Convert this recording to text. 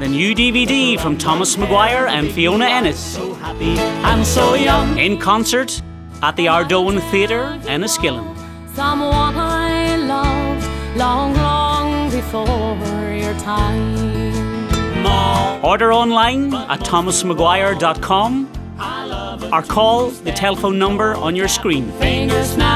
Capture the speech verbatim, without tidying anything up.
the new D V D from Thomas Maguire and Fiona Ennis. So happy and so young. In concert at the Ardone Theatre, Enniskillen. Someone I loved long, long before your time. More. Order online at thomas maguire dot com or call the telephone number on your screen. Fingers snap.